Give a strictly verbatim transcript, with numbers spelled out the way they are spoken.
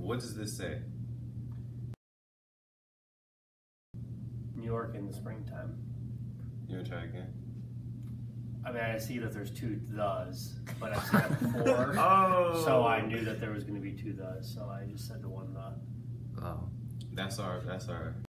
What does this say? New York in the springtime. You wanna try again? I mean, I see that there's two thes, but I see that before. Oh. So I knew that there was going to be two thes, so I just said the one the. Oh. That's our. That's our.